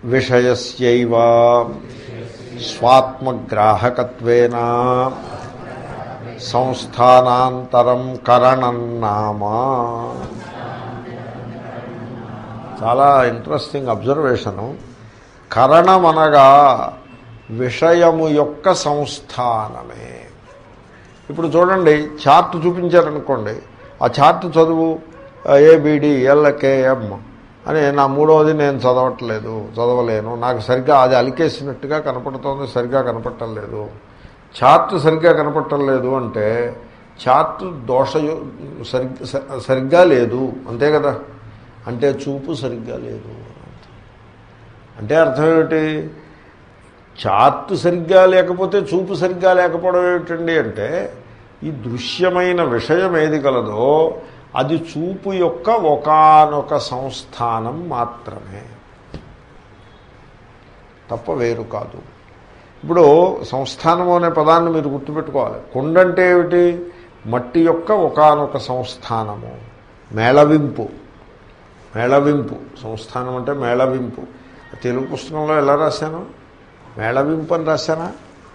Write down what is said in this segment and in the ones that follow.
విషయస్యైవ స్వాత్మగ్రాహకత్వేన సంస్థానాంతరం కరణం నామ. చాలా interesting observation. కరణమనగా విషయము యొక్క సంస్థానమే. ఇప్పుడు చూడండి, చార్ట్ చూపించారనుకోండి, ఆ చార్ట్ చదువు ABDLKM అని నా మూడవది నేను చదవలేను, నాకు సరిగ్గా అది అలికేసినట్టుగా కనపడుతోంది, సరిగ్గా కనపడటం లేదు. చార్ట్ సరిగ్గా కనపడటం లేదు అంటే చార్ట్ సరిగ్గా లేదు అంతే కదా. అంటే చూపు సరిగ్గా లేదు అంటే అర్థం ఏమిటి? చార్ట్ సరిగ్గా లేకపోతే చూపు సరిగ్గా లేకపోవడం ఏమిటండి అంటే, ఈ దృశ్యమైన విషయం ఏది కలదో అది చూపు యొక్క ఒకానొక సంస్థానం మాత్రమే, తప్ప వేరు కాదు. ఇప్పుడు సంస్థానము అనే పదాన్ని మీరు గుర్తుపెట్టుకోవాలి. కుండ అంటే ఏమిటి? మట్టి యొక్క ఒకానొక సంస్థానము, మేళవింపు. సంస్థానం అంటే మేళవింపు. తెలుగు పుస్తకంలో ఎలా రాశాను? మేళవింపు అని రాశానా?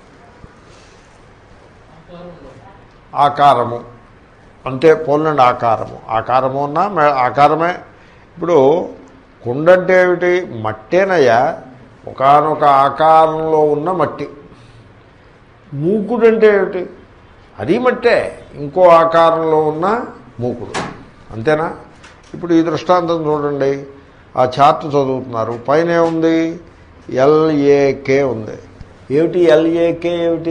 ఆకారము అంటే పోలండి, ఆకారము అన్నా ఆకారమే. ఇప్పుడు కుండ అంటే ఏమిటి? మట్టేనయ్యా, ఒకానొక ఆకారంలో ఉన్న మట్టి. మూకుడు అంటే ఏమిటి? అది మట్టే, ఇంకో ఆకారంలో ఉన్న మూకుడు, అంతేనా? ఇప్పుడు ఈ దృష్టాంతం చూడండి, ఆ చార్ట్ చదువుతున్నారు, పైన ఏముంది? LAK ఉంది. ఏమిటి LAK? ఏమిటి?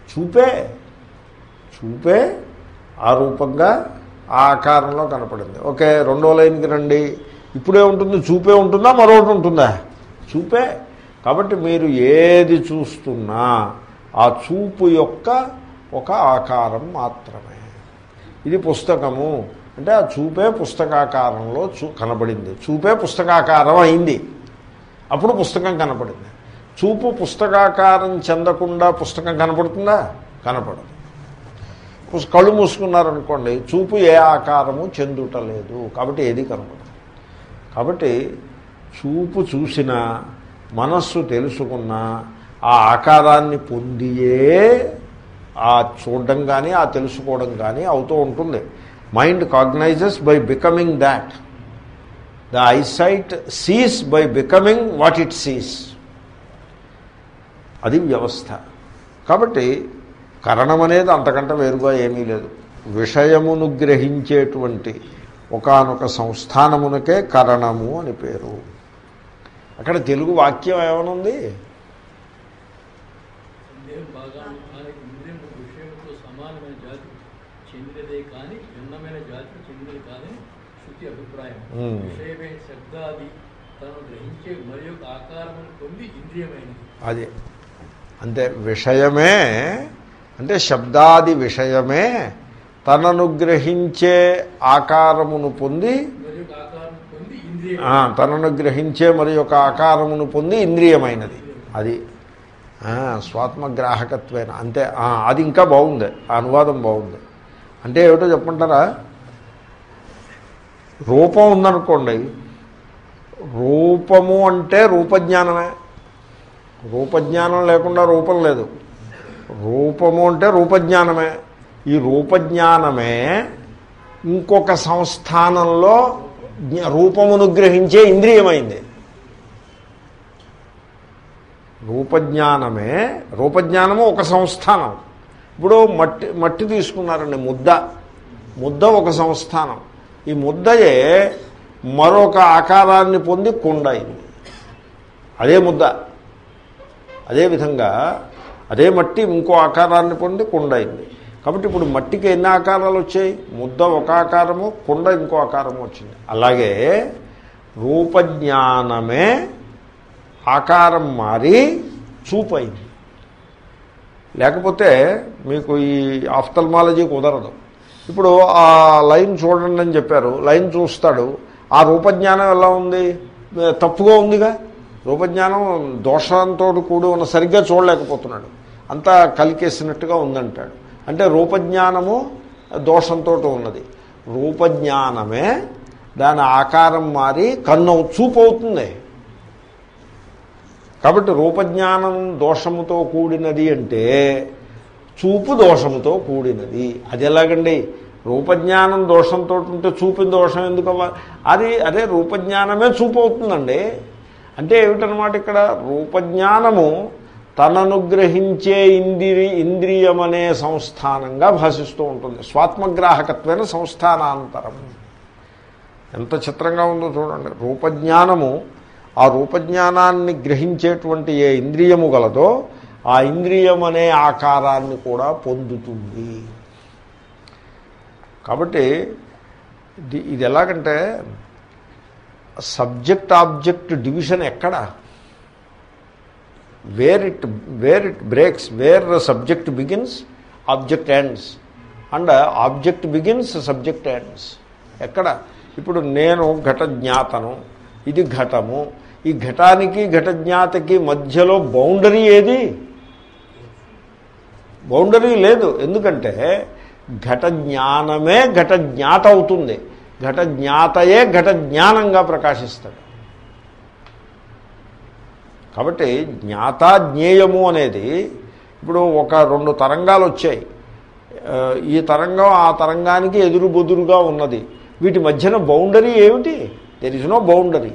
చూపే ఆ రూపంగా ఆ ఆకారంలో కనపడింది. ఓకే, రెండో లైన్కి రండి. ఇప్పుడే ఉంటుంది, చూపే ఉంటుందా, మరొకటి ఉంటుందా? చూపే. కాబట్టి మీరు ఏది చూస్తున్నా ఆ చూపు యొక్క ఒక ఆకారం మాత్రమే. ఇది పుస్తకము అంటే ఆ చూపే పుస్తకాకారంలో కనపడింది, చూపే పుస్తకాకారం అయింది, అప్పుడు పుస్తకం కనపడింది. చూపు పుస్తకాకారం చెందకుండా పుస్తకం కనపడుతుందా? కనపడదు. కళ్ళు మూసుకున్నారనుకోండి, చూపు ఏ ఆకారము చెందుటలేదు, కాబట్టి ఏది కనపడదు. కాబట్టి చూపు చూసినా మనస్సు తెలుసుకున్నా ఆ ఆకారాన్ని పొందియే ఆ చూడడం కానీ ఆ తెలుసుకోవడం కానీ అవుతూ ఉంటుంది. Mind cognizes by becoming that. The eyesight sees by becoming what it sees. అది వ్యవస్థ. కాబట్టి కరణం అనేది అంతకంటే వేరుగా ఏమీ లేదు. విషయమును గ్రహించేటువంటి ఒకానొక సంస్థానమునకే కరణము అని పేరు. అక్కడ తెలుగు వాక్యం ఏమనుంది? అది అంటే విషయమే అంటే శబ్దాది విషయమే తనను గ్రహించే ఆకారమును పొంది, తనను గ్రహించే మరి యొక్క ఆకారమును పొంది ఇంద్రియమైనది. అది స్వాత్మగ్రాహకత్వేన. అంతే. అది ఇంకా బాగుంది, ఆ అనువాదం బాగుంది. అంటే ఏమిటో చెప్పంటారా? రూపం ఉందనుకోండి, రూపము అంటే రూపజ్ఞానమే. రూపజ్ఞానం లేకుండా రూపం లేదు. రూపము అంటే రూపజ్ఞానమే. ఈ రూపజ్ఞానమే ఇంకొక సంస్థానంలో రూపమును గ్రహించే ఇంద్రియమైంది. రూపజ్ఞానము ఒక సంస్థానం. ఇప్పుడు మట్టి తీసుకున్నారండి, ముద్ద ఒక సంస్థానం. ఈ ముద్దయే మరొక ఆకారాన్ని పొంది కుండ అయింది. అదే ముద్ద. అదేవిధంగా అదే మట్టి ఇంకో ఆకారాన్ని పొంది కుండ అయింది. కాబట్టి ఇప్పుడు మట్టికి ఎన్ని ఆకారాలు వచ్చాయి? ముద్ద ఒక ఆకారము, కుండ ఇంకో ఆకారము వచ్చింది. అలాగే రూపజ్ఞానమే ఆకారం మారి చూపైంది. లేకపోతే మీకు ఈ ఆఫ్థల్మాలజీ కుదరదు. ఇప్పుడు ఆ లైన్ చూడండి అని చెప్పారు, లైన్ చూస్తాడు, ఆ రూపజ్ఞానం ఎలా ఉంది? తప్పుగా ఉందిగా. రూపజ్ఞానం దోషంతో కూడి ఉన్న, సరిగ్గా చూడలేకపోతున్నాడు, అంతా కలికేసినట్టుగా ఉందంటాడు. అంటే రూపజ్ఞానము దోషంతో ఉన్నది. రూపజ్ఞానమే దాని ఆకారం మారి చూపు అవుతుంది. కాబట్టి రూపజ్ఞానం దోషముతో కూడినది అంటే చూపు దోషముతో కూడినది. అది ఎలాగండి? రూపజ్ఞానం దోషంతో ఉంటే చూపిన దోషం ఎందుకు అవ్వాలి? అదే రూపజ్ఞానమే చూపు అవుతుందండి. అంటే ఏమిటనమాట? ఇక్కడ రూపజ్ఞానము తనను గ్రహించే ఇంద్రియమనే సంస్థానంగా భాషిస్తూ ఉంటుంది. స్వాత్మగ్రాహకత్వైన సంస్థానాంతరం. ఎంత చిత్రంగా ఉందో చూడండి. రూపజ్ఞానము ఆ రూపజ్ఞానాన్ని గ్రహించేటువంటి ఏ ఇంద్రియము గలదో ఆ ఇంద్రియం అనే ఆకారాన్ని కూడా పొందుతుంది. కాబట్టి ఇది ఎలాగంటే సబ్జెక్ట్ ఆబ్జెక్ట్ డివిజన్ ఎక్కడ? Where it breaks, where subject begins object ends and object begins subject ends. ఎక్కడ? ఇప్పుడు నేను ఘటజ్ఞాతను, ఇది ఘటము. ఈ ఘటానికి ఘటజ్ఞాతకి మధ్యలో బౌండరీ ఏది? బౌండరీ లేదు. ఎందుకంటే ఘటజ్ఞానమే ఘటజ్ఞాత అవుతుంది, ఘటజ్ఞాతయే ఘటజ్ఞానంగా ప్రకాశిస్తాడు. కాబట్టి జ్ఞాతాజ్ఞేయము అనేది ఇప్పుడు ఒక రెండు తరంగాలు వచ్చాయి. ఈ తరంగం ఆ తరంగానికి ఎదురు బొదురుగా ఉన్నది. వీటి మధ్యన బౌండరీ ఏమిటి? There is no boundary.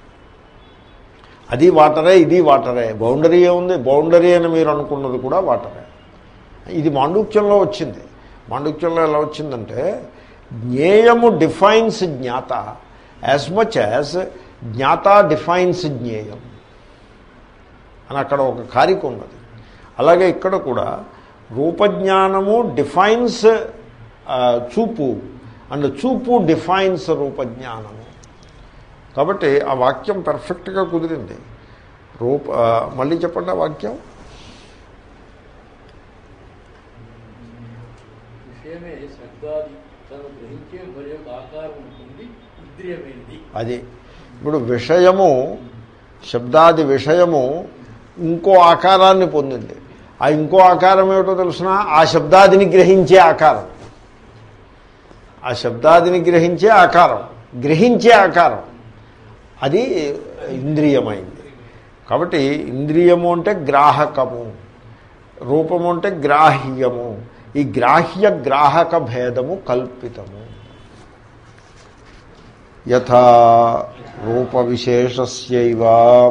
అది వాటరే, ఇది వాటరే. బౌండరీ ఏముంది? బౌండరీ అని మీరు అనుకున్నది కూడా వాటరే. ఇది మాండూక్యంలో వచ్చింది. మాండూక్యంలో ఎలా వచ్చిందంటే జ్ఞేయము డిఫైన్స్ జ్ఞాత యాజ్ మచ్ యాజ్ జ్ఞాత డిఫైన్స్ జ్ఞేయం అని అక్కడ ఒక కారిక ఉన్నది. అలాగే ఇక్కడ కూడా రూపజ్ఞానము డిఫైన్స్ చూపు అండ్ చూపు డిఫైన్స్ రూపజ్ఞానము. కాబట్టి ఆ వాక్యం పర్ఫెక్ట్గా కుదిరింది. మళ్ళీ చెప్పండి ఆ వాక్యం. అది ఇప్పుడు విషయము, శబ్దాది విషయము ఇంకో ఆకారాన్ని పొందింది. ఆ ఇంకో ఆకారం ఏమిటో తెలుసిన? ఆ శబ్దాదిని గ్రహించే ఆకారం. ఆ శబ్దాదిని గ్రహించే ఆకారం, గ్రహించే ఆకారం అది ఇంద్రియమైంది. కాబట్టి ఇంద్రియము అంటే గ్రాహకము, రూపము అంటే గ్రాహ్యము. ఈ గ్రాహ్య గ్రాహక భేదము కల్పితము. యథా రూప విశేషస్యైవ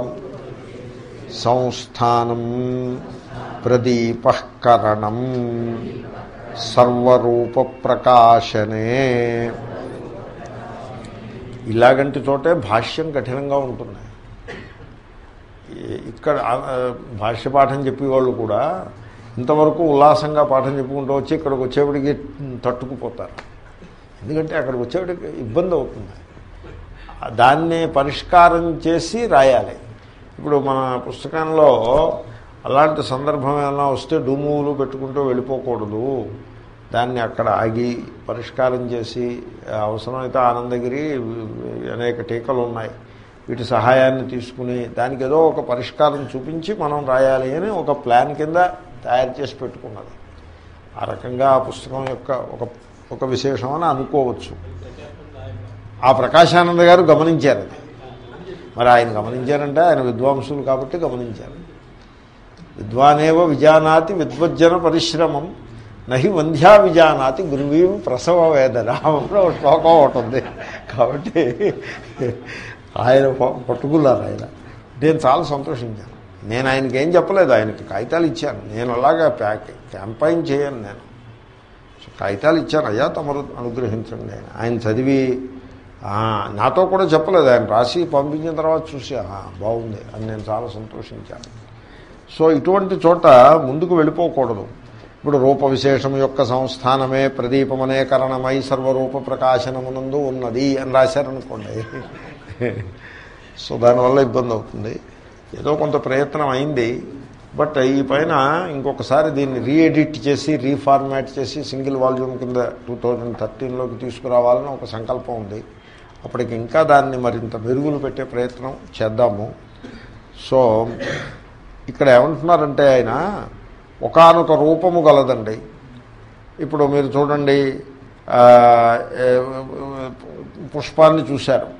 సంస్థానం ప్రదీపఃకరణం సర్వరూప ప్రకాశనే. ఇలాగంటి చోటే భాష్యం కఠినంగా ఉంటుంది. ఇక్కడ భాష్య పాఠం చెప్పేవాళ్ళు కూడా ఇంతవరకు ఉల్లాసంగా పాఠం చెప్పుకుంటూ వచ్చి ఇక్కడికి వచ్చేవాడికి తట్టుకుపోతారు. ఎందుకంటే అక్కడికి వచ్చేవాడికి ఇబ్బంది అవుతుంది. దాన్ని పరిష్కారం చేసి రాయాలి. ఇప్పుడు మన పుస్తకంలో అలాంటి సందర్భం ఏమైనా వస్తే డూములు పెట్టుకుంటూ వెళ్ళిపోకూడదు. దాన్ని అక్కడ ఆగి పరిష్కారం చేసి, అవసరమైతే ఆనందగిరి అనేక టీకలు ఉన్నాయి, వీటి సహాయాన్ని తీసుకుని దానికి ఏదో ఒక పరిష్కారం చూపించి మనం రాయాలి అని ఒక ప్లాన్ కింద తయారు చేసి పెట్టుకున్నది. ఆ రకంగా ఆ పుస్తకం యొక్క ఒక విశేషం అని అనుకోవచ్చు. ఆ ప్రకాశానంద గారు గమనించారు అది. మరి ఆయన గమనించారంటే ఆయన విద్వాంసులు కాబట్టి గమనించారు. విద్వానేవ విజానాతి విద్వజ్జన పరిశ్రమం నహి వంధ్యా విజానాతి గురువీం ప్రసవ వేదన శ్లోకం ఒకటి ఉంది. కాబట్టి ఆయన పట్టుకున్నారు. ఆయన నేను చాలా సంతోషించాను. నేను ఆయనకి ఏం చెప్పలేదు, ఆయనకి కాగితాలు ఇచ్చాను. నేను అలాగా క్యాంపైన్ చేయను. నేను కాగితాలు ఇచ్చాను, అయ్యా తమరు అనుగ్రహించండి. ఆయన చదివి నాతో కూడా చెప్పలేదు, ఆయన రాసి పంపించిన తర్వాత చూసి బాగుంది అని నేను చాలా సంతోషించాను. సో ఇటువంటి చోట ముందుకు వెళ్ళిపోకూడదు. ఇప్పుడు రూప విశేషం యొక్క సంస్థానమే ప్రదీపమనే కరణమై సర్వరూప ప్రకాశనమునందు ఉన్నది అని రాశారనుకోండి, సో దానివల్ల ఇబ్బంది అవుతుంది. ఏదో కొంత ప్రయత్నం అయింది. బట్ ఈ పైన ఇంకొకసారి దీన్ని రీఎడిట్ చేసి రీఫార్మాట్ చేసి సింగిల్ వాల్యూమ్ కింద 2013లోకి తీసుకురావాలని ఒక సంకల్పం ఉంది. అప్పటికి ఇంకా దాన్ని మరింత మెరుగులు పెట్టే ప్రయత్నం చేద్దాము. సో ఇక్కడ ఏమంటున్నారంటే ఆయన ఒకానొక రూపము గలదండి. ఇప్పుడు మీరు చూడండి, పుష్పాన్ని చూశారు,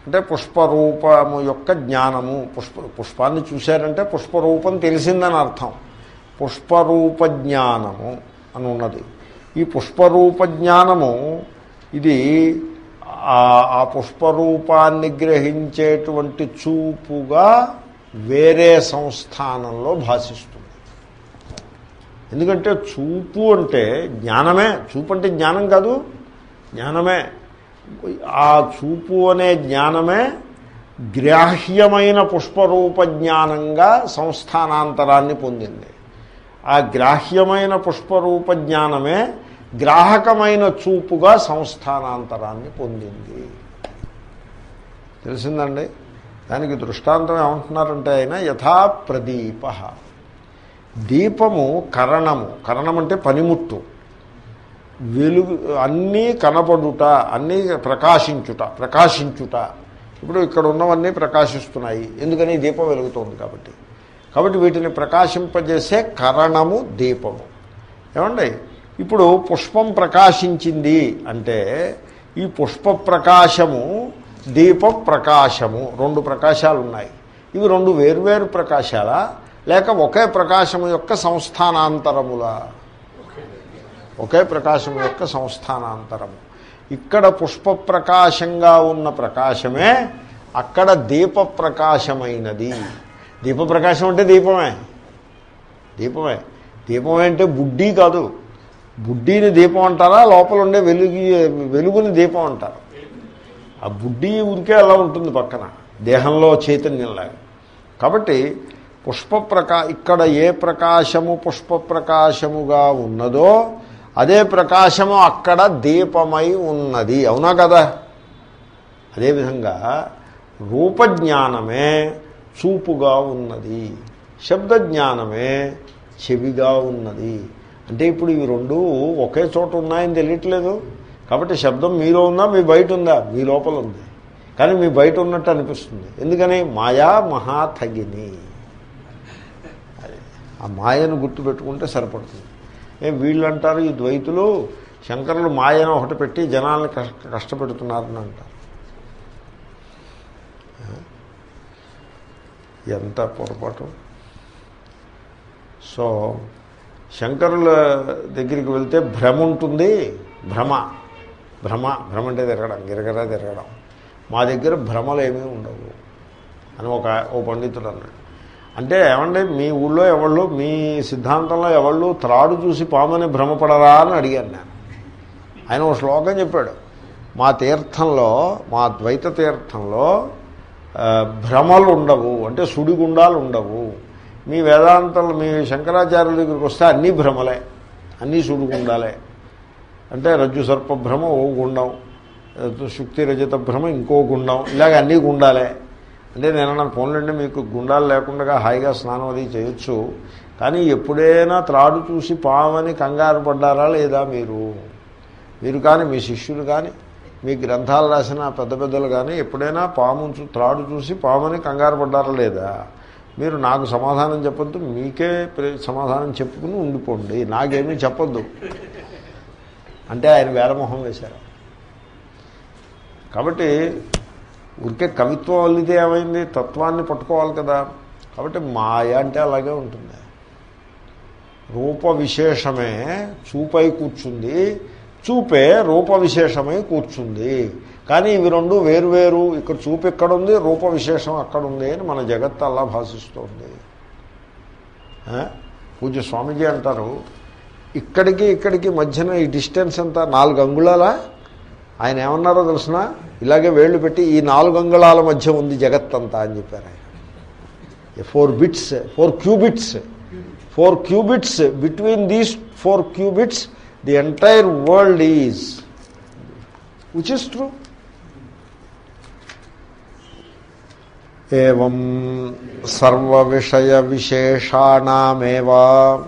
అంటే పుష్పరూపము యొక్క జ్ఞానము. పుష్పాన్ని చూశారంటే పుష్పరూపం తెలిసిందని అర్థం. పుష్పరూప జ్ఞానము అని ఉన్నది. ఈ పుష్పరూప జ్ఞానము ఇది ఆ పుష్పరూపాన్ని గ్రహించేటువంటి చూపుగా వేరే సంస్థానంలో భాషిస్తుంది. ఎందుకంటే చూపు అంటే జ్ఞానమే. చూపు అంటే జ్ఞానం కాదు, జ్ఞానమే. ఆ చూపు అనే జ్ఞానమే గ్రాహ్యమైన పుష్పరూప జ్ఞానంగా సంస్థానాంతరాన్ని పొందింది. ఆ గ్రాహ్యమైన పుష్పరూప జ్ఞానమే గ్రాహకమైన చూపుగా సంస్థానాంతరాన్ని పొందింది. తెలిసిందండి? దానికి దృష్టాంతం ఏమంటున్నారంటే ఆయన యథా ప్రదీప. దీపము కరణము. కరణం అంటే పనిముట్టు. వెలుగు అన్నీ కనపడుట, అన్నీ ప్రకాశించుట. ఇప్పుడు ఇక్కడ ఉన్నవన్నీ ప్రకాశిస్తున్నాయి. ఎందుకని? దీపం వెలుగుతోంది కాబట్టి వీటిని ప్రకాశింపజేసే కరణము దీపము. ఏమండి? ఇప్పుడు పుష్పం ప్రకాశించింది అంటే ఈ పుష్ప ప్రకాశము దీప ప్రకాశము రెండు ప్రకాశాలు ఉన్నాయి. ఇవి రెండు వేర్వేరు ప్రకాశాలా లేక ఒకే ప్రకాశము యొక్క సంస్థానాంతరములా? ఒకే ప్రకాశము యొక్క సంస్థానాంతరము. ఇక్కడ పుష్ప ప్రకాశంగా ఉన్న ప్రకాశమే అక్కడ దీప ప్రకాశమైనది. దీప ప్రకాశం అంటే దీపమే. దీపమే అంటే బుడ్డీ కాదు. బుడ్డీని దీపం అంటారా, లోపల ఉండే వెలుగుని దీపం అంటారు. ఆ బుడ్డీ ఊరికే అలా ఉంటుంది పక్కన, దేహంలో చైతన్యంలాగా. కాబట్టి ఇక్కడ ఏ ప్రకాశము పుష్ప ప్రకాశముగా ఉన్నదో అదే ప్రకాశము అక్కడ దీపమై ఉన్నది. అవునా కదా? అదేవిధంగా రూపజ్ఞానమే చూపుగా ఉన్నది, శబ్దజ్ఞానమే చెవిగా ఉన్నది. అంటే ఇప్పుడు ఇవి రెండు ఒకే చోట ఉన్నాయని తెలియట్లేదు. కాబట్టి శబ్దం మీలో ఉందా, మీ బయట ఉందా? మీ లోపల ఉంది, కానీ మీ బయట ఉన్నట్టు అనిపిస్తుంది. ఎందుకని? మాయా మహాథగిని. ఆ మాయను గుర్తుపెట్టుకుంటే సరిపడుతుంది. వీళ్ళు అంటారు, ఈ ద్వైతులు శంకరులు మాయను ఒకటి పెట్టి జనాల్ని కష్టపెడుతున్నారని అంటారు. ఎంత పొరపాటు. సో శంకరుల దగ్గరికి వెళ్తే భ్రమ ఉంటుంది. భ్రమ అంటే తిరగడం, గిరగరా తిరగడం. మా దగ్గర భ్రమలు ఏమీ ఉండవు అని ఓ పండితుడు అన్నాడు. అంటే ఏమండి, మీ ఊళ్ళో ఎవళ్ళు, మీ సిద్ధాంతంలో ఎవళ్ళు త్రాడు చూసి పామని భ్రమపడరా అని అడిగాను నేను. ఆయన ఒక శ్లోకం చెప్పాడు. మా తీర్థంలో, మా ద్వైత తీర్థంలో భ్రమలు ఉండవు, అంటే సుడిగుండాలు ఉండవు. మీ వేదాంతంలో, మీ శంకరాచార్యుల దగ్గరికి వస్తే అన్నీ భ్రమలే, అన్నీ సుడిగుండాలే. అంటే రజ్జు సర్ప భ్రమ ఓ గుండం, శుక్తి రజత భ్రమ ఇంకో గుండం, ఇలాగ అన్నీ గుండాలే. అంటే నేను నా ఫోన్లంటే మీకు గుండాలు లేకుండా హాయిగా స్నానం అది చేయొచ్చు, కానీ ఎప్పుడైనా త్రాడు చూసి పామని కంగారు పడ్డారా లేదా మీరు కానీ మీ శిష్యులు కానీ మీ గ్రంథాలు రాసిన పెద్దలు కానీ ఎప్పుడైనా త్రాడు చూసి పామని కంగారు పడ్డారా లేదా? మీరు నాకు సమాధానం చెప్పొద్దు, మీకే సమాధానం చెప్పుకుని ఉండిపోండి, నాకేమీ చెప్పొద్దు అంటే ఆయన వేలమొహం వేశారు. కాబట్టి ఊరికే కవిత్వం వల్లితే ఏమైంది? తత్వాన్ని పట్టుకోవాలి కదా. కాబట్టి మాయ అంటే అలాగే ఉంటుంది. రూప విశేషమే చూపై కూర్చుంది, చూపే రూప విశేషమై కూర్చుంది. కానీ ఇవి రెండు వేరువేరు. ఇక్కడ చూపు ఎక్కడుంది, రూప విశేషం అక్కడుంది అని మన జగత్తు అలా భాషిస్తుంది. పూజ్య స్వామీజీ అంటారు, ఇక్కడికి మధ్యన ఈ డిస్టెన్స్ ఎంత 4 అంగుళాలా? ఆయన ఏమన్నారో తెలిసిన, ఇలాగే వేళ్ళు పెట్టి ఈ 4 అంగుళాల మధ్య ఉంది జగత్తంతా అని చెప్పారు ఆయన. 4 qubits between these 4 qubits the entire world is, which is true. ఏవం సర్వ విషయ విశేషాణమేవా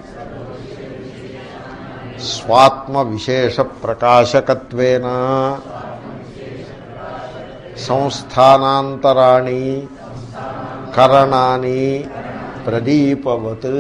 స్వాత్మ విశేష ప్రకాశకత్వేన సంస్థానాంతరాణి కరణాని ప్రదీపవత్.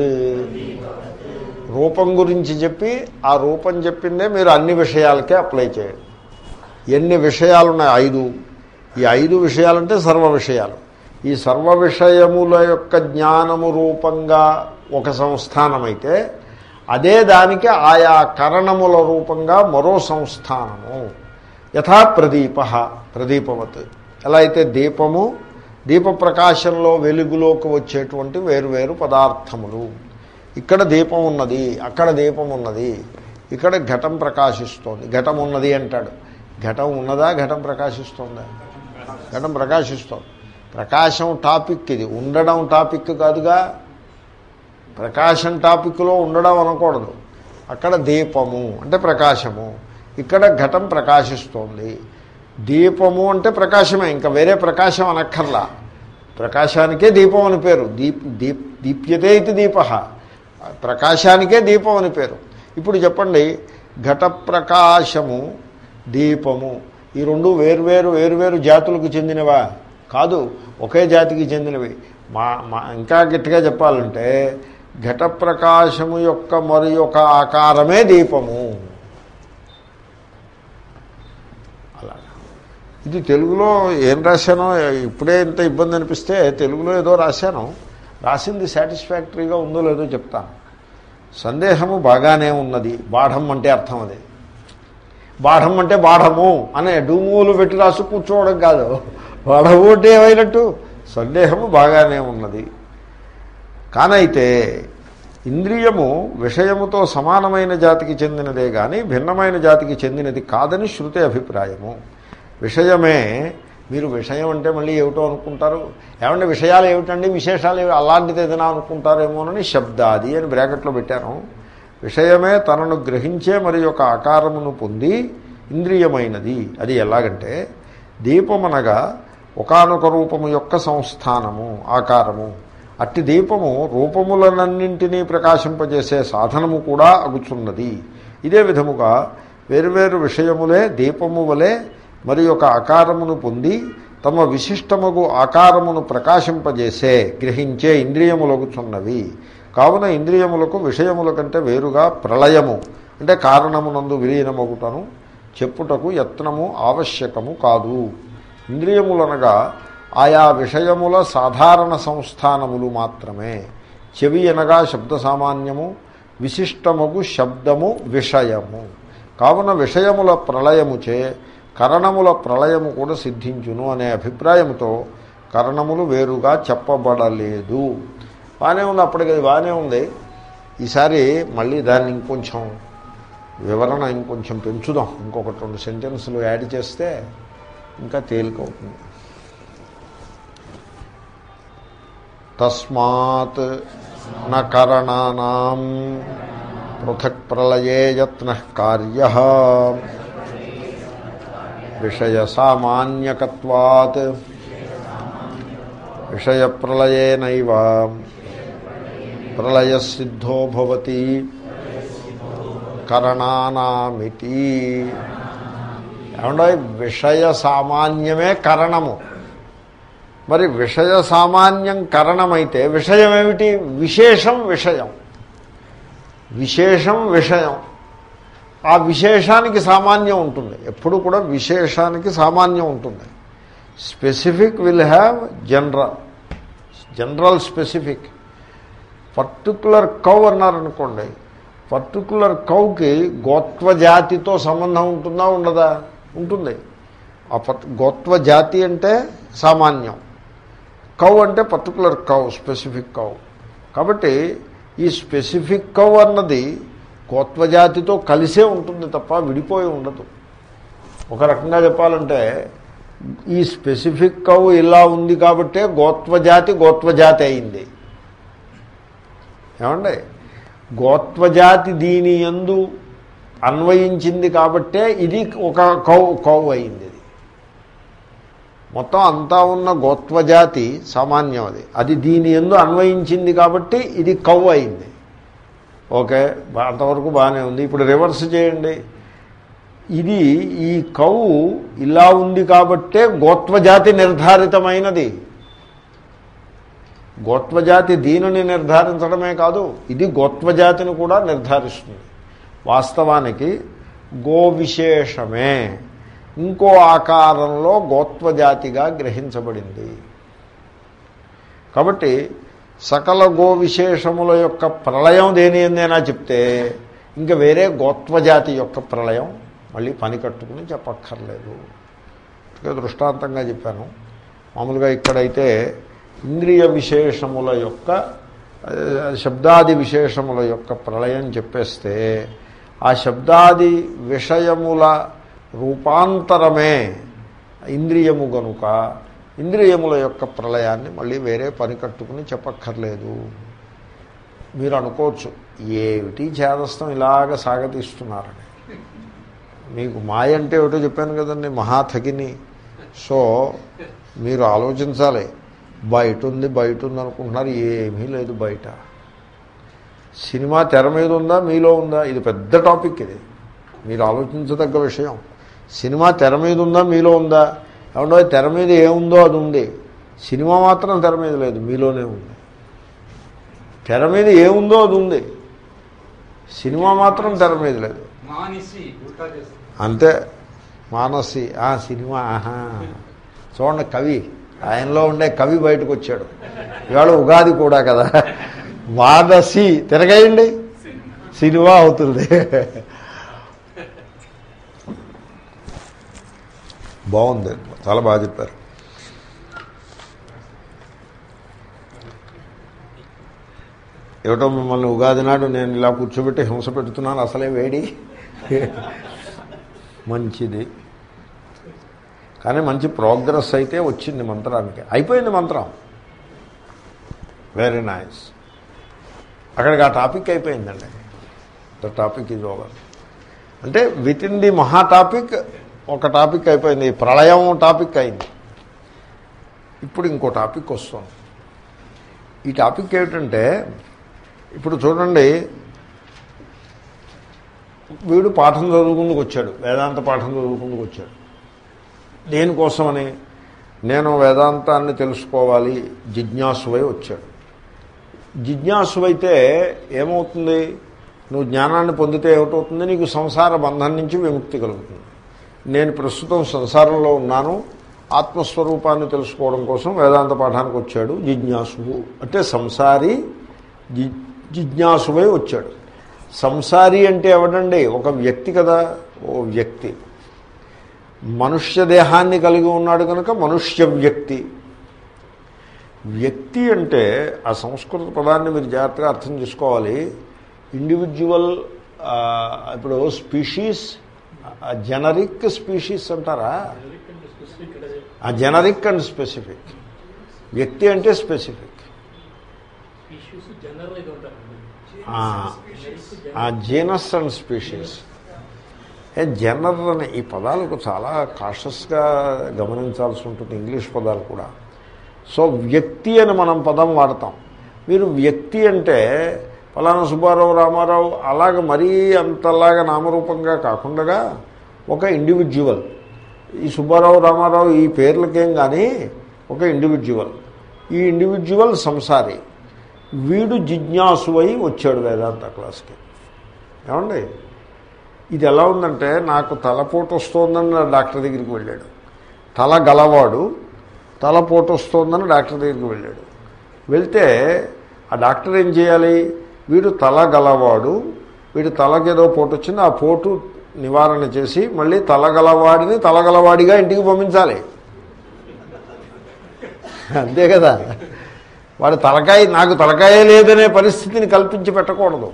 రూపం గురించి చెప్పి ఆ రూపం చెప్పిందే మీరు అన్ని విషయాలకే అప్లై చేయండి. ఎన్ని విషయాలు ఉన్నాయి? 5. ఈ 5 విషయాలంటే సర్వ విషయాలు. ఈ సర్వ విషయముల యొక్క జ్ఞానము రూపంగా ఒక సంస్థానమైతే అదే దానికి ఆయా కరణముల రూపంగా మరో సంస్థానము. యథా ప్రదీప, ప్రదీపవత్. ఎలా అయితే దీపము, దీప ప్రకాశంలో వెలుగులోకి వచ్చేటువంటి వేరువేరు పదార్థములు. ఇక్కడ దీపం ఉన్నది, అక్కడ దీపం ఉన్నది, ఇక్కడ ఘటం ప్రకాశిస్తోంది. ఘటం ఉన్నది అంటాడు. ఘటం ఉన్నదా, ఘటం ప్రకాశిస్తోందా? ఘటం ప్రకాశిస్తోంది. ప్రకాశం టాపిక్ ఇది, ఉండడం టాపిక్ కాదుగా. ప్రకాశం టాపిక్లో ఉండడం అనకూడదు. అక్కడ దీపము అంటే ప్రకాశము, ఇక్కడ ఘటం ప్రకాశిస్తోంది. దీపము అంటే ప్రకాశమే, ఇంకా వేరే ప్రకాశం అనక్కర్లా. ప్రకాశానికే దీపం అని పేరు. దీప్యతే ఇది దీప, ప్రకాశానికే దీపం అని పేరు. ఇప్పుడు చెప్పండి, ఘట ప్రకాశము, దీపము, ఈ రెండు వేరువేరు జాతులకు చెందినవా? కాదు, ఒకే జాతికి చెందినవి. ఇంకా గట్టిగా చెప్పాలంటే ఘట ప్రకాశము యొక్క మరి ఒక ఆకారమే దీపము. అలాగా. ఇది తెలుగులో ఏం రాశానో ఇప్పుడే ఇంత ఇబ్బంది అనిపిస్తే తెలుగులో ఏదో రాశాను. రాసింది సాటిస్ఫాక్టరీగా ఉందో లేదో చెప్తాను. సందేహము బాగానే ఉన్నది. బాఢం అంటే అర్థం అదే. బాఢం అంటే బాఢము అనే డూములు పెట్టి రాసు కూర్చోవడం కాదు. బాఢము అంటే ఏమైనట్టు సందేహము బాగానే ఉన్నది. కానైతే ఇంద్రియము విషయముతో సమానమైన జాతికి చెందినదే కానీ భిన్నమైన జాతికి చెందినది కాదని శృతి అభిప్రాయము. విషయమే, మీరు విషయం అంటే మళ్ళీ ఏమిటో అనుకుంటారు. ఏమంటే విషయాలు ఏమిటండి, విశేషాలు అలాంటిది ఏదైనా అనుకుంటారేమోనని శబ్దాది అని బ్రాకెట్లో పెట్టాను. విషయమే తనను గ్రహించే మరి యొక్క ఆకారమును పొంది ఇంద్రియమైనది. అది ఎలాగంటే దీపమనగా ఒకానొక రూపము యొక్క సంస్థానము, ఆకారము. అట్టి దీపము రూపములనన్నింటినీ ప్రకాశింపజేసే సాధనము కూడా అగుచున్నది. ఇదే విధముగా వేరువేరు విషయములే దీపము వలె మరి ఒక ఆకారమును పొంది తమ విశిష్టముగు ఆకారమును ప్రకాశింపజేసే గ్రహించే ఇంద్రియములగుచున్నవి. కావున ఇంద్రియములకు విషయముల కంటే వేరుగా ప్రళయము అంటే కారణమునందు విలీనమగుటను చెప్పుటకు యత్నము ఆవశ్యకము కాదు. ఇంద్రియములనగా ఆయా విషయముల సాధారణ సంస్థానములు మాత్రమే. చెవి అనగా శబ్ద సామాన్యము, విశిష్టముగు శబ్దము విషయము. కావున విషయముల ప్రళయముచే కరణముల ప్రళయము కూడా సిద్ధించును అనే అభిప్రాయంతో కరణములు వేరుగా చెప్పబడలేదు. బాగానే ఉంది, అప్పటికి అది బాగానే ఉంది. ఈసారి మళ్ళీ దాన్ని ఇంకొంచెం వివరణ ఇంకొంచెం పెంచుదాం. ఇంకొకటి 2 సెంటెన్సులు యాడ్ చేస్తే ఇంకా తేలికవుతుంది. తస్మాత్ న కరణానాం పృథక్ ప్రళయే యత్నః కార్యః విషయ సామాన్యకత్వాత్ విషయ ప్రళయేనైవ ప్రళయసిద్ధో భవతి కరణానామితి. ఏమంటే విషయ సామాన్యమే కరణము. మరి విషయ సామాన్యం కరణమైతే విషయం ఏమిటి? విశేషం విషయం. విశేషం విషయం. ఆ విశేషానికి సామాన్యం ఉంటుంది. ఎప్పుడు కూడా విశేషానికి సామాన్యం ఉంటుంది. Specific will have general, general specific. Particular cow అన్నారనుకోండి, పర్టికులర్ కౌకి గోత్వజాతితో సంబంధం ఉంటుందా ఉండదా? ఉంటుంది. ఆ గోత్వజాతి అంటే సామాన్యం, కౌ అంటే పర్టికులర్ కౌ, స్పెసిఫిక్ కౌ. కాబట్టి ఈ స్పెసిఫిక్ కౌ అన్నది గోత్వజాతితో కలిసే ఉంటుంది తప్ప విడిపోయి ఉండదు. ఒక రకంగా చెప్పాలంటే ఈ స్పెసిఫిక్ కౌ ఇలా ఉంది కాబట్టే గోత్వజాతి అయింది. ఏమండి, గోత్వజాతి దీని యందు అన్వయించింది కాబట్టే ఇది ఒక కౌ అయింది. ఇది మొత్తం అంతా ఉన్న గోత్వజాతి సామాన్యం, అది దీని యందు అన్వయించింది కాబట్టి ఇది కౌ అయింది. ఓకే, అంతవరకు బాగానే ఉంది. ఇప్పుడు రివర్స్ చేయండి. ఇది ఈ కౌ ఇలా ఉంది కాబట్టే గోత్వజాతి నిర్ధారితమైనది. గోత్వజాతి దీనిని నిర్ధారించడమే కాదు, ఇది గోత్వజాతిని కూడా నిర్ధారిస్తుంది. వాస్తవానికి గో విశేషమే ఇంకో ఆకారంలో గోత్వజాతిగా గ్రహించబడింది. కాబట్టి సకల గో విశేషముల యొక్క ప్రళయం దేని ఎందైనా చెప్తే ఇంకా వేరే గోత్వజాతి యొక్క ప్రళయం మళ్ళీ పని కట్టుకుని చెప్పక్కర్లేదు. దృష్టాంతంగా చెప్పాను. మామూలుగా ఇక్కడైతే ఇంద్రియ విశేషముల యొక్క శబ్దాది విశేషముల యొక్క ప్రళయం చెప్పేస్తే ఆ శబ్దాది విషయముల రూపాంతరమే ఇంద్రియము గనుక ఇంద్రియముల యొక్క ప్రళయాన్ని మళ్ళీ వేరే పని కట్టుకుని చెప్పక్కర్లేదు. మీరు అనుకోవచ్చు ఏమిటి చేదస్తం ఇలాగ సాగతీస్తున్నారని. మీకు మాయ అంటే ఏమిటో చెప్పాను కదండి, మహాథగిని. సో మీరు ఆలోచించాలి. బయట ఉంది అనుకుంటున్నారు, ఏమీ లేదు బయట. సినిమా తెర మీద ఉందా మీలో ఉందా? ఇది పెద్ద టాపిక్. ఇది మీరు ఆలోచించదగ్గ విషయం. సినిమా తెర మీద ఉందా మీలో ఉందా? ఏమంటే తెర మీద ఏముందో అది ఉంది, సినిమా మాత్రం తెర మీద లేదు, మీలోనే ఉంది. తెర మీద ఏముందో అది ఉంది, సినిమా మాత్రం తెర మీద లేదు. అంతే. మానసి సినిమా. చూడండి, కవి, ఆయనలో ఉండే కవి బయటకు వచ్చాడు. ఇవాళ ఉగాది కూడా కదా. మానసి తిరగేయండి, సినిమా అవుతుంది. బాగుంది, చాలా బాగా చెప్పారు. ఏమిటో మిమ్మల్ని ఉగాది నాడు నేను ఇలా కూర్చోబెట్టి హింస పెడుతున్నాను, అసలే వేడి. మంచిది, కానీ మంచి ప్రోగ్రెస్ అయితే వచ్చింది మంత్రానికి. అయిపోయింది మంత్రం, వెరీ నైస్. అక్కడికి ఆ టాపిక్ అయిపోయిందండి. The topic is over. అంటే విత్ ఇన్ ది మహా టాపిక్ ఒక టాపిక్ అయిపోయింది. ప్రళయం టాపిక్ అయింది. ఇప్పుడు ఇంకో టాపిక్ వస్తుంది. ఈ టాపిక్ ఏమిటంటే, ఇప్పుడు చూడండి, వీడు పాఠం చదువుకుందుకు వచ్చాడు, వేదాంత పాఠం చదువుకుందుకు వచ్చాడు. దేనికోసమని? నేను వేదాంతాన్ని తెలుసుకోవాలి జిజ్ఞాసువై వచ్చాడు. జిజ్ఞాసువైతే ఏమవుతుంది? నువ్వు జ్ఞానాన్ని పొందితే ఏమిటవుతుంది? నీకు సంసార బంధం నుంచి విముక్తి కలుగుతుంది. నేను ప్రస్తుతం సంసారంలో ఉన్నాను, ఆత్మస్వరూపాన్ని తెలుసుకోవడం కోసం వేదాంత పాఠానికి వచ్చాడు జిజ్ఞాసువు. అంటే సంసారి జిజ్ఞాసువై వచ్చాడు. సంసారి అంటే ఎవడండి? ఒక వ్యక్తి కదా. ఓ వ్యక్తి మనుష్య దేహాన్ని కలిగి ఉన్నాడు కనుక మనుష్య వ్యక్తి. వ్యక్తి అంటే ఆ సంస్కృత పదాన్ని మీరు జాగ్రత్తగా అర్థం చేసుకోవాలి. ఇండివిజువల్, ఇప్పుడు స్పీషీస్, జనరిక్ స్పీషీస్ అంటారా? ఆ జనరిక్ అండ్ స్పెసిఫిక్. వ్యక్తి అంటే స్పెసిఫిక్. Genus and species. జనర్ అనే ఈ పదాలకు చాలా కాషస్గా గమనించాల్సి ఉంటుంది, ఇంగ్లీష్ పదాలు కూడా. సో వ్యక్తి అని మనం పదం వాడతాం. మీరు వ్యక్తి అంటే ఫలానా సుబ్బారావు, రామారావు అలాగ మరీ అంతలాగా నామరూపంగా కాకుండా ఒక ఇండివిజువల్. ఈ సుబ్బారావు, రామారావు ఈ పేర్లకేం కానీ ఒక ఇండివిజువల్. ఈ ఇండివిజువల్ సంసారి. వీడు జిజ్ఞాసువై వచ్చాడు వేదాంత క్లాస్కి. ఏమండి, ఇది ఎలా ఉందంటే, నాకు తలపోటు వస్తోందని డాక్టర్ దగ్గరికి వెళ్ళాడు. తల గలవాడు తలపోటు వస్తోందని డాక్టర్ దగ్గరికి వెళ్ళాడు. వెళ్తే ఆ డాక్టర్ ఏం చేయాలి? వీడు తల గలవాడు, వీడు తలకేదో పోటు వచ్చింది, ఆ పోటు నివారణ చేసి మళ్ళీ తలగలవాడిని తలగలవాడిగా ఇంటికి పంపించాలి. అంతే కదా. వాడు తలకాయ, నాకు తలకాయ లేదనే పరిస్థితిని కల్పించి పెట్టకూడదు.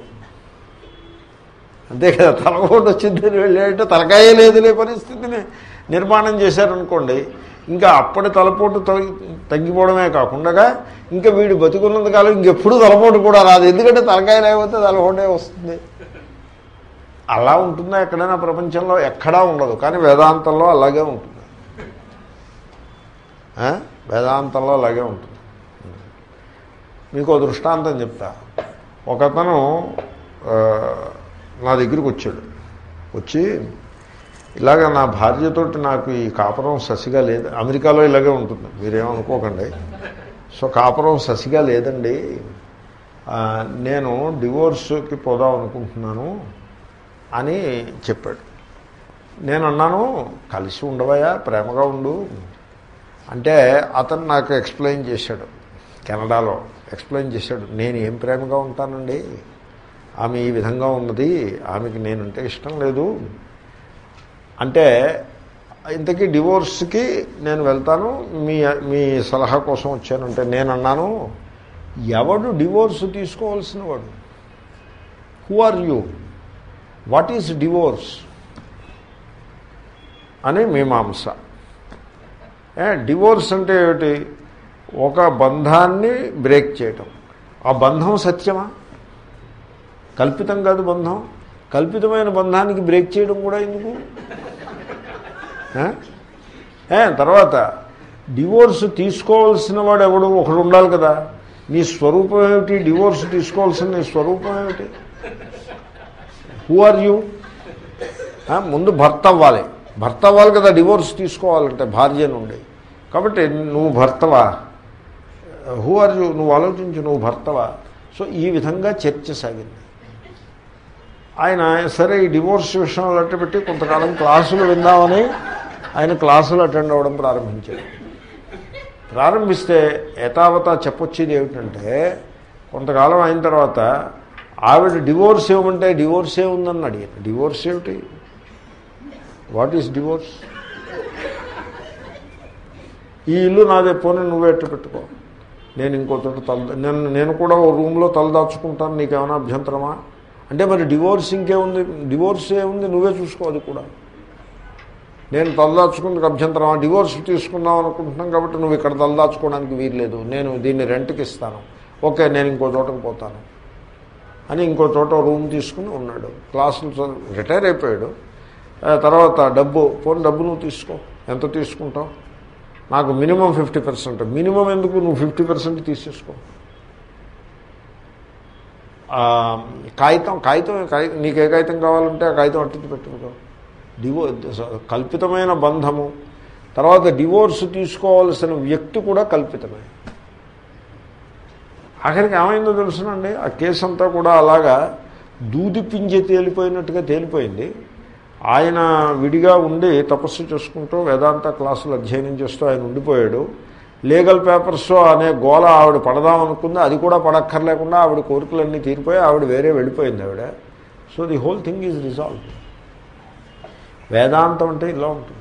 అంతే కదా. తలపోటు వచ్చిందని వెళ్ళాడంటే తలకాయ లేదనే పరిస్థితిని నిర్మాణం చేశారనుకోండి, ఇంకా అప్పటి తలపోటు తగ్గిపోవడమే కాకుండా ఇంకా వీడు బతికున్నంత కాలం ఇంకెప్పుడు తలపోటు కూడా రాదు. ఎందుకంటే తలకాయ లేకపోతే తలపోటే వస్తుంది. అలా ఉంటుందా ఎక్కడైనా ప్రపంచంలో? ఎక్కడా ఉండదు. కానీ వేదాంతంలో అలాగే ఉంటుంది. వేదాంతంలో అలాగే ఉంటుంది. మీకు ఓ దృష్టాంతం చెప్తా. ఒకతను నా దగ్గరికి వచ్చాడు. వచ్చి ఇలాగ నా భార్యతోటి నాకు ఈ కాపురం ససిగా లేదు. అమెరికాలో ఇలాగే ఉంటుంది, మీరేమనుకోకండి. సో కాపురం ససిగా లేదండి, నేను డివోర్స్కి పోదాం అనుకుంటున్నాను అని చెప్పాడు. నేను అన్నాను కలిసి ఉండవయా, ప్రేమగా ఉండు అంటే అతను నాకు ఎక్స్ప్లెయిన్ చేశాడు, కెనడాలో ఎక్స్ప్లెయిన్ చేశాడు. నేను ఏం ప్రేమగా ఉంటానండి, ఆమె ఈ విధంగా ఉన్నది, ఆమెకి నేనంటే ఇష్టం లేదు అంటే, ఇంతకీ డివోర్స్కి నేను వెళ్తాను, మీ సలహా కోసం వచ్చానంటే నేను అన్నాను, ఎవడు డివోర్స్ తీసుకోవాల్సిన వాడు? Who are you, what is divorce అని మీమాంస. డివోర్స్ అంటే ఏమిటి? ఒక బంధాన్ని బ్రేక్ చేయటం. ఆ బంధం సత్యమా? కల్పితం కాదు బంధం. కల్పితమైన బంధానికి బ్రేక్ చేయడం కూడా ఎందుకు? తర్వాత డివోర్స్ తీసుకోవాల్సిన వాడు ఎవడు ఒకడు ఉండాలి కదా. నీ స్వరూపం ఏమిటి? డివోర్స్ తీసుకోవాల్సిన నీ స్వరూపం ఏమిటి? Who are you? ముందు భర్త అవ్వాలి, భర్త అవ్వాలి కదా డివోర్స్ తీసుకోవాలంటే భార్య నుండి. కాబట్టి నువ్వు భర్తవా? Who are you? నువ్వు ఆలోచించు, నువ్వు భర్తవా? సో ఈ విధంగా చర్చ సాగింది. ఆయన సరే ఈ డివోర్స్ విషయంలో అట్టబెట్టి కొంతకాలం క్లాసులు విందామని ఆయన క్లాసులు అటెండ్ అవ్వడం ప్రారంభించాడు. ప్రారంభిస్తే యథావత చెప్పొచ్చేది ఏమిటంటే, కొంతకాలం అయిన తర్వాత ఆవిడ డివోర్స్ ఏమంటే డివోర్స్ ఏముందని అడిగాను. డివోర్స్ ఏమిటి? What is divorce? ఈ ఇల్లు నాదే, పోనీ నువ్వే ఎట్టు పెట్టుకో, నేను ఇంకో చోట నేను కూడా ఓ రూమ్లో తలదాచుకుంటాను, నీకేమైనా అభ్యంతరమా అంటే, మరి డివోర్స్ ఇంకేముంది? డివోర్స్ ఏముంది, నువ్వే చూసుకో, అది కూడా నేను తలదాచుకుందుకు అభ్యంతరమా? డివోర్స్ తీసుకుందాం అనుకుంటున్నాం కాబట్టి నువ్వు ఇక్కడ తలదాచుకోవడానికి వీల్లేదు, నేను దీన్ని రెంట్కి ఇస్తాను, ఓకే నేను ఇంకో చోటకు పోతాను అని ఇంకో చోట రూమ్ తీసుకుని ఉన్నాడు. క్లాసులు రిటైర్ అయిపోయాడు. తర్వాత డబ్బు నువ్వు తీసుకో, ఎంత తీసుకుంటావు? నాకు మినిమం 50%. మినిమం ఎందుకు? నువ్వు 50% తీసేసుకో. కాగితం నీకు ఏ కాగితం కావాలంటే ఆ కాగితం అట్టించి పెట్టుకో. కల్పితమైన బంధము. తర్వాత డివోర్స్ తీసుకోవాల్సిన వ్యక్తి కూడా కల్పితమే. ఆఖరికి ఏమైందో తెలుసునండి, ఆ కేసు అంతా కూడా అలాగా దూది పింజి తేలిపోయినట్టుగా తేలిపోయింది. ఆయన విడిగా ఉండి తపస్సు చేసుకుంటూ వేదాంత క్లాసులు అధ్యయనం చేస్తూ ఆయన ఉండిపోయాడు. లీగల్ పేపర్స్ అనే గోల ఆవిడ పడదామనుకుంది, అది కూడా పడక్కర్లేకుండా ఆవిడ కోరికలన్నీ తీరిపోయి ఆవిడ వేరే వెళ్ళిపోయింది ఆవిడ. So the whole thing is resolved. వేదాంతం అంటే ఇలా ఉంటుంది.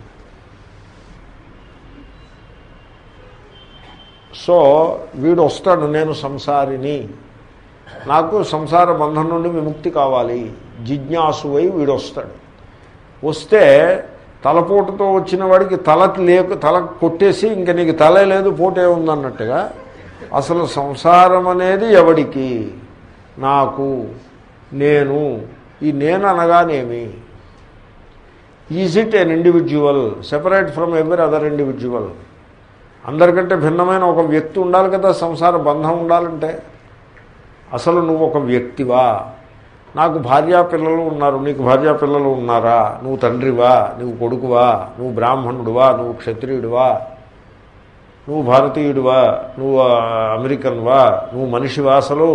సో వీడు వస్తాడు, నేను సంసారిని, నాకు సంసార బంధం నుండి విముక్తి కావాలి, జిజ్ఞాసువై వీడు వస్తాడు. వస్తే తలపోటుతో వచ్చిన వాడికి తల కొట్టేసి ఇంక నీకు తలే లేదు పోటే ఉందన్నట్టుగా, అసలు సంసారం అనేది ఎవడికి? నాకు, నేను. ఈ నేను అనగానేమి? Is it an individual separate from every other individual? అందరికంటే భిన్నమైన ఒక వ్యక్తి ఉండాలి కదా సంసార బంధం ఉండాలంటే. అసలు నువ్వు ఒక వ్యక్తివా? నాకు భార్యాపిల్లలు ఉన్నారు, నీకు భార్యాపిల్లలు ఉన్నారా? నువ్వు తండ్రివా? నువ్వు కొడుకువా? నువ్వు బ్రాహ్మణుడివా? నువ్వు క్షత్రియుడివా? నువ్వు భారతీయుడివా? నువ్వు అమెరికన్వా? నువ్వు మనిషివా? అసలు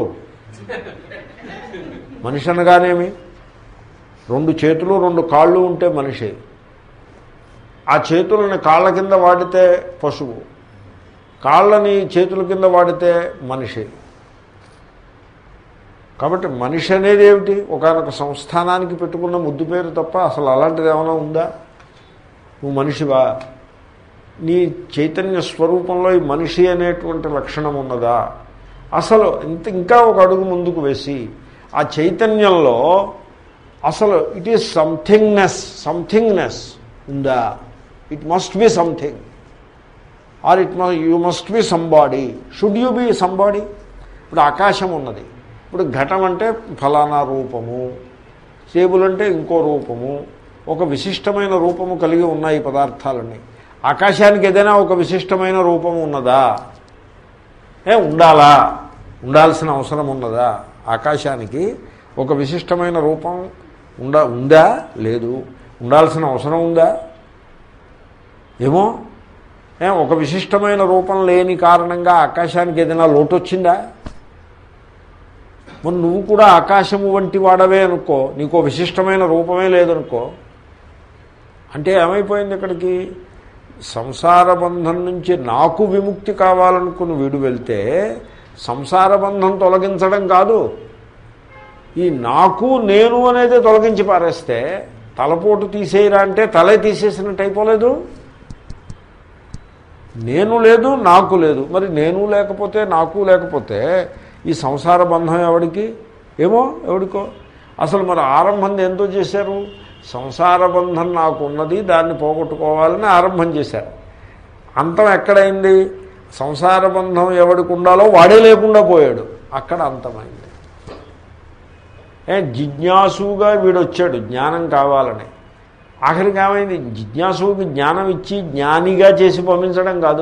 మనిషి అనగానేమి? 2 చేతులు 2 కాళ్ళు ఉంటే మనిషి. ఆ చేతులని కాళ్ళ కింద వాడితే పశువు, కాళ్ళని చేతుల కింద వాడితే మనిషి. కాబట్టి మనిషి అనేది ఏమిటి? ఒకనొక సంస్థానానికి పెట్టుకున్న ముద్దు పేరు తప్ప అసలు అలాంటిది ఏమైనా ఉందా? నువ్వు మనిషివా? నీ చైతన్య స్వరూపంలో ఈ మనిషి అనేటువంటి లక్షణం ఉన్నదా? అసలు ఇంకా ఒక అడుగు ముందుకు వేసి ఆ చైతన్యంలో అసలు ఇట్ ఈజ్ సంథింగ్నెస్ ఉందా? It must be something, or you must be somebody. Should you be somebody? ఇప్పుడు ఆకాశం ఉన్నది, ఇప్పుడు ఘటం అంటే ఫలానా రూపము, టేబుల్ అంటే ఇంకో రూపము, ఒక విశిష్టమైన రూపము కలిగి ఉన్నాయి పదార్థాలన్నీ. ఆకాశానికి ఏదైనా ఒక విశిష్టమైన రూపం ఉన్నదా? ఉండాలా? ఉండాల్సిన అవసరం ఉన్నదా? ఆకాశానికి ఒక విశిష్టమైన రూపం ఉందా? లేదు. ఉండాల్సిన అవసరం ఉందా? ఏమో. ఒక విశిష్టమైన రూపం లేని కారణంగా ఆకాశానికి ఏదైనా లోటు వచ్చిందా? మరి నువ్వు కూడా ఆకాశము వంటి వాడవే అనుకో, నీకో విశిష్టమైన రూపమే లేదనుకో, అంటే ఏమైపోయింది ఇక్కడికి? సంసార బంధం నుంచి నాకు విముక్తి కావాలనుకుని వీడు వెళ్తే సంసార బంధం తొలగించడం కాదు, ఈ నాకు నేను అనేది తొలగించి పారేస్తే తలపోటు తీసేయరా అంటే తలే తీసేసినట్టు అయిపోలేదు. నేను లేదు, నాకు లేదు. మరి నేను లేకపోతే నాకు లేకపోతే ఈ సంసార బంధం ఎవడికి? ఏమో ఎవడికో. అసలు మరి ఆరంభం ఎంతో చేశారు? సంసార బంధం నాకు ఉన్నది, దాన్ని పోగొట్టుకోవాలని ఆరంభం చేశారు. అంతం ఎక్కడైంది? సంసార బంధం ఎవడికి ఉండాలో వాడే లేకుండా పోయాడు, అక్కడ అంతమైంది. జిజ్ఞాసుగా వీడొచ్చాడు జ్ఞానం కావాలని. ఆఖరికి ఏమైంది? జిజ్ఞాసుకి జ్ఞానం ఇచ్చి జ్ఞానిగా చేసి పంపించడం కాదు,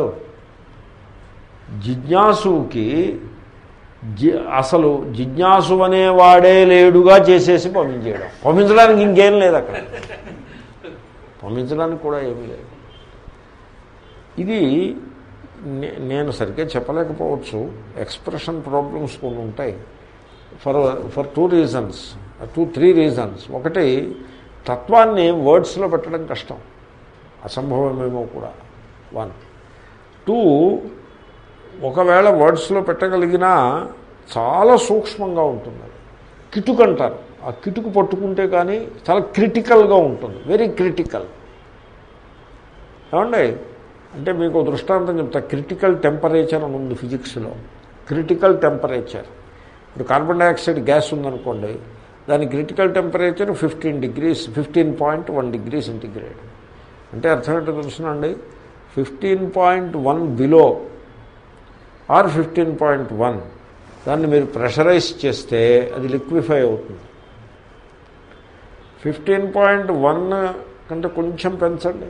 జిజ్ఞాసుకి అసలు జిజ్ఞాసు అనేవాడే లేడుగా చేసేసి పంపించేయడం. పంపించడానికి ఇంకేం లేదు అక్కడ, పంపించడానికి కూడా ఏమీ లేదు. ఇది నేను సరిగ్గా చెప్పలేకపోవచ్చు, ఎక్స్ప్రెషన్ ప్రాబ్లమ్స్ కొన్ని ఉంటాయి. For 3 reasons. ఒకటి, తత్వాన్ని వర్డ్స్లో పెట్టడం కష్టం, అసంభవమేమో కూడా. 1. 2, ఒకవేళ వర్డ్స్లో పెట్టగలిగినా చాలా సూక్ష్మంగా ఉంటుంది. కిటుకు అంటారు, ఆ కిటుకు పట్టుకుంటే కానీ చాలా క్రిటికల్గా ఉంటుంది, వెరీ క్రిటికల్. ఏమండి అంటే మీకు దృష్టాంతం చెప్తా. క్రిటికల్ టెంపరేచర్ అని ఉంది ఫిజిక్స్లో. క్రిటికల్ టెంపరేచర్, ఇప్పుడు కార్బన్ డైఆక్సైడ్ గ్యాస్ ఉందనుకోండి, దాని క్రిటికల్ టెంపరేచర్ 15.1 డిగ్రీ సెంటిగ్రేడ్. అంటే అర్థం ఏంటో తెలుసునండి, 15.1 బిలో ఆర్ 15.1 దాన్ని మీరు ప్రెషరైజ్ చేస్తే అది లిక్విఫై అవుతుంది. 15.1 కంటే కొంచెం పెంచండి,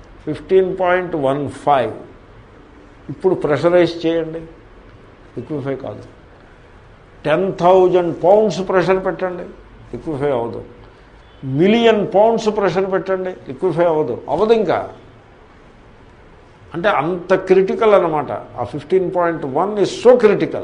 15.15 ఇప్పుడు ప్రెషరైజ్ చేయండి, లిక్విఫై కాదు. 10,000 pounds ప్రెషర్ పెట్టండి, లిక్విఫై అవ్వదు. 1,000,000 pounds ప్రెషర్ పెట్టండి, లిక్విఫై అవ్వదు ఇంకా. అంటే అంత క్రిటికల్ అన్నమాట. ఆ 15.1 ఈజ్ సో క్రిటికల్.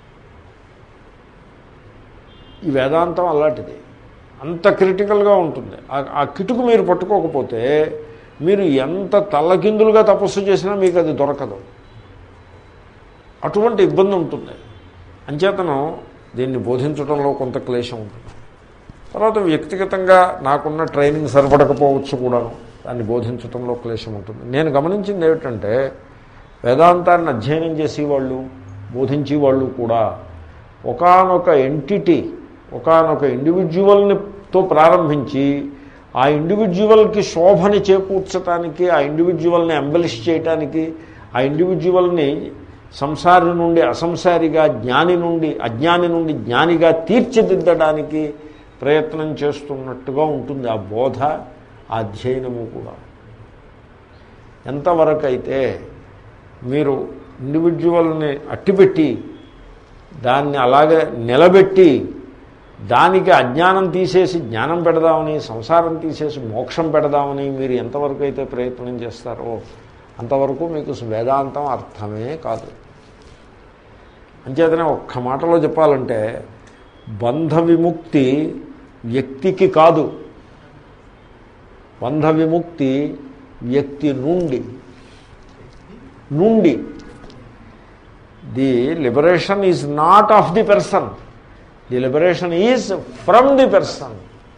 ఈ వేదాంతం అలాంటిది, అంత క్రిటికల్గా ఉంటుంది. ఆ కిటుకు మీరు పట్టుకోకపోతే మీరు ఎంత తల్లకిందులుగా తపస్సు చేసినా మీకు అది దొరకదు, అటువంటి ఇబ్బంది ఉంటుంది. అంచేతనం దీన్ని బోధించడంలో కొంత క్లేశం ఉంటుంది. తర్వాత వ్యక్తిగతంగా నాకున్న ట్రైనింగ్ సరిపడకపోవచ్చు కూడాను, దాన్ని బోధించడంలో క్లేశం ఉంటుంది. నేను గమనించింది ఏమిటంటే, వేదాంతాన్ని అధ్యయనం చేసేవాళ్ళు, బోధించేవాళ్ళు కూడా ఒకానొక ఎంటిటీ, ఒకానొక ఇండివిజువల్తో ప్రారంభించి ఆ ఇండివిజువల్కి శోభని చేకూర్చడానికి, ఆ ఇండివిజువల్ని ఎంబలిష్ చేయటానికి, ఆ ఇండివిజువల్ని సంసారి నుండి అసంసారిగా, జ్ఞాని నుండి అజ్ఞాని నుండి జ్ఞానిగా తీర్చిదిద్దడానికి ప్రయత్నం చేస్తున్నట్టుగా ఉంటుంది ఆ బోధ, ఆ అధ్యయనము కూడా. ఎంతవరకు అయితే మీరు ఇండివిజువల్ని అట్టిపెట్టి దాన్ని అలాగే నిలబెట్టి దానికి అజ్ఞానం తీసేసి జ్ఞానం పెడదామని, సంసారం తీసేసి మోక్షం పెడదామని మీరు ఎంతవరకు అయితే ప్రయత్నం చేస్తారో అంతవరకు మీకు వేదాంతం అర్థమే కాదు. అంచేతనే ఒక్క మాటలో చెప్పాలంటే, బంధ విముక్తి వ్యక్తికి కాదు, బంధ విముక్తి వ్యక్తి నుండి. The liberation is not of the person, the liberation is from the person.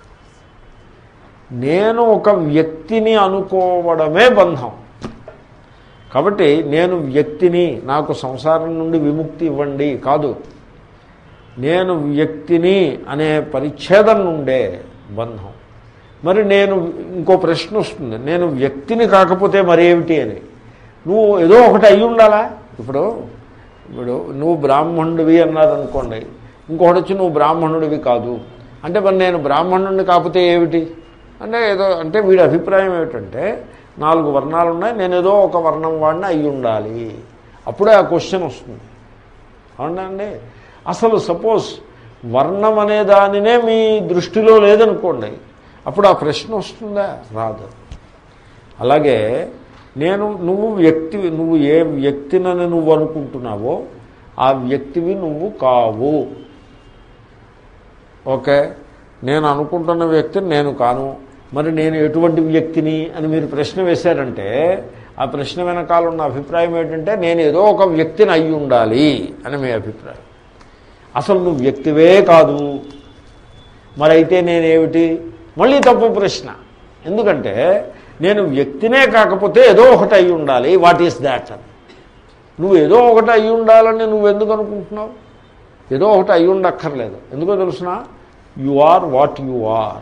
నేను ఒక వ్యక్తిని అనుకోవడమే బంధం. కాబట్టి నేను వ్యక్తిని, నాకు సంసారం నుండి విముక్తి ఇవ్వండి కాదు, నేను వ్యక్తిని అనే పరిచ్ఛేదం నుండే బంధం. మరి నేను ఇంకో ప్రశ్న వస్తుంది, నేను వ్యక్తిని కాకపోతే మరేమిటి అని. నువ్వు ఏదో ఒకటి అయ్యి ఉండాలా. ఇప్పుడు నువ్వు బ్రాహ్మణుడివి అన్నారనుకోండి, ఇంకొకటి వచ్చి నువ్వు బ్రాహ్మణుడివి కాదు అంటే, మరి నేను బ్రాహ్మణుడిని కాకపోతే ఏమిటి అంటే, ఏదో అంటే వీడి అభిప్రాయం ఏమిటంటే, 4 వర్ణాలు ఉన్నాయి, నేను ఏదో ఒక వర్ణం వాడిని అయ్యి ఉండాలి. అప్పుడే ఆ క్వశ్చన్ వస్తుంది. అవునండి. అసలు సపోజ్ వర్ణం అనే దానినే మీ దృష్టిలో లేదనుకోండి, అప్పుడు ఆ ప్రశ్న వస్తుందా? రాదు. అలాగే నువ్వు వ్యక్తివి, నువ్వు ఏ వ్యక్తినని నువ్వు అనుకుంటున్నావో ఆ వ్యక్తివి నువ్వు కావు. ఓకే, నేను అనుకుంటున్న వ్యక్తిని నేను కాను, మరి నేను ఎటువంటి వ్యక్తిని అని మీరు ప్రశ్న వేశారంటే ఆ ప్రశ్న వెనకాల ఉన్న అభిప్రాయం ఏంటంటే నేను ఏదో ఒక వ్యక్తిని అయి ఉండాలి అని మీ అభిప్రాయం. అసలు నువ్వు వ్యక్తివే కాదు, మరైతే నేనేమిటి? మళ్ళీ తప్పు ప్రశ్న. ఎందుకంటే నేను వ్యక్తినే కాకపోతే ఏదో ఒకటి అయి ఉండాలి. వాట్ ఈస్ దాట్ అని. నువ్వు ఏదో ఒకటి అయి ఉండాలని నువ్వు ఎందుకు అనుకుంటున్నావు? ఏదో ఒకటి అయి ఉండక్కర్లేదు. ఎందుకో తెలుసునా? You are what you are.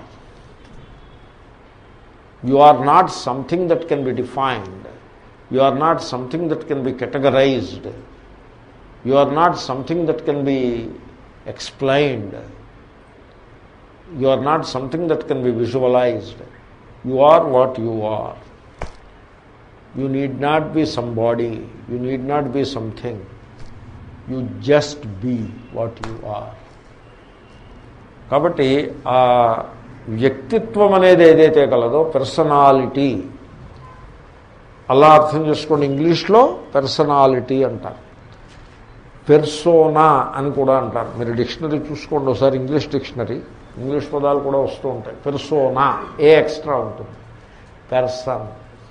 You are not something that can be defined. You are not something that can be categorized. You are not something that can be explained. You are not something that can be visualized. You are what you are. You need not be somebody. You need not be something. You just be what you are. కాబట్టి ఆ వ్యక్తిత్వం అనేది ఏదైతే కలదో personality, అలా అర్థం చేసుకోండి. ఇంగ్లీష్లో పర్సనాలిటీ అంటారు, పెర్సోనా అని కూడా అంటారు. మీరు డిక్షనరీ చూసుకోండి ఒకసారి, ఇంగ్లీష్ డిక్షనరీ. ఇంగ్లీష్ పదాలు కూడా వస్తూ ఉంటాయి. పెర్సోనా ఏ ఎక్స్ట్రా ఉంటుంది. పెర్సన్,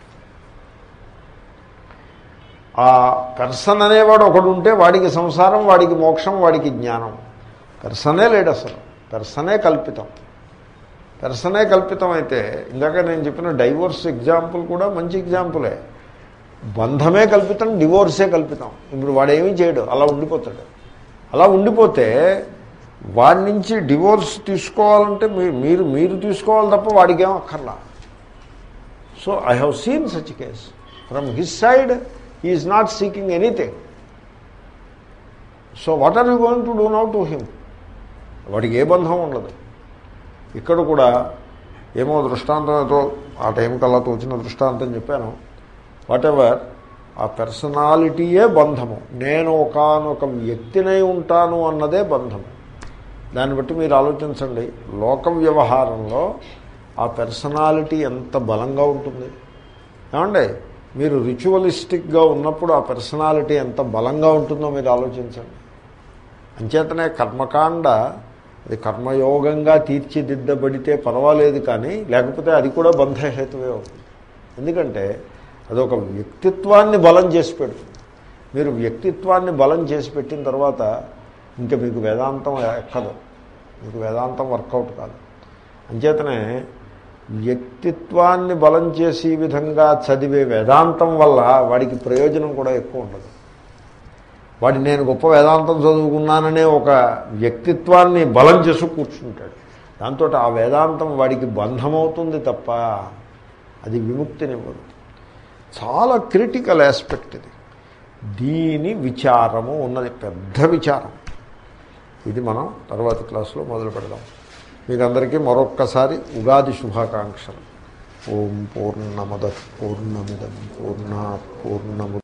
ఆ పెర్సన్ అనేవాడు ఒకడు ఉంటే వాడికి సంసారం, వాడికి మోక్షం, వాడికి జ్ఞానం. పెర్సనే లేడు అసలు. పెర్సనే కల్పితం. పెర్సనే కల్పితం అయితే ఇందాక నేను చెప్పిన డైవోర్స్ ఎగ్జాంపుల్ కూడా మంచి ఎగ్జాంపులే. బంధమే కల్పితం, డివోర్సే కల్పితం. ఇప్పుడు వాడేమీ చేయడు, అలా ఉండిపోతాడు. అలా ఉండిపోతే వాడి నుంచి డివోర్స్ తీసుకోవాలంటే మీరు తీసుకోవాలి తప్ప వాడికేం అక్కర్లా. So I have seen such case. From his side he is not seeking anything. So what are you going to do now to him? వాడికి ఏ బంధం ఉండదు. ఇక్కడ కూడా ఏమో దృష్టాంతం ఏదో ఆ టైంకి అలా తోచిన దృష్టాంతం చెప్పాను. వాట్ ఎవర్, ఆ పర్సనాలిటీయే బంధము. నేను ఒకానొక వ్యక్తినై ఉంటాను అన్నదే బంధము. దాన్ని బట్టి మీరు ఆలోచించండి, లోక వ్యవహారంలో ఆ పర్సనాలిటీ ఎంత బలంగా ఉంటుంది. ఏమండి, మీరు రిచువలిస్టిక్గా ఉన్నప్పుడు ఆ పర్సనాలిటీ ఎంత బలంగా ఉంటుందో మీరు ఆలోచించండి. అంచేతనే కర్మకాండ అది కర్మయోగంగా తీర్చిదిద్దబడితే పర్వాలేదు, కానీ లేకపోతే అది కూడా బంధహేతువే అవుతుంది. ఎందుకంటే అదొక వ్యక్తిత్వాన్ని బలం చేసి పెడుతుంది. మీరు వ్యక్తిత్వాన్ని బలం చేసి పెట్టిన తర్వాత ఇంకా మీకు వేదాంతం ఎక్కదు, మీకు వేదాంతం వర్కౌట్ కాదు. అంచేతనే వ్యక్తిత్వాన్ని బలం చేసే విధంగా చదివే వేదాంతం వల్ల వాడికి ప్రయోజనం కూడా ఎక్కువ ఉండదు. వాడి నేను గొప్ప వేదాంతం చదువుకున్నాననే ఒక వ్యక్తిత్వాన్ని బలం చేసి కూర్చుంటాడు. దాంతో ఆ వేదాంతం వాడికి బంధమవుతుంది తప్ప అది విముక్తినివ్వదు. చాలా క్రిటికల్ ఆస్పెక్ట్ ఇది. దీని విచారము ఉన్నది, పెద్ద విచారం. ఇది మనం తర్వాతి క్లాసులో మొదలు పెడదాం. మీకు అందరికీ మరొక్కసారి ఉగాది శుభాకాంక్షలు. ఓం పూర్ణమద పూర్ణమిదం పూర్ణాత్ పూర్ణముదచ్యతే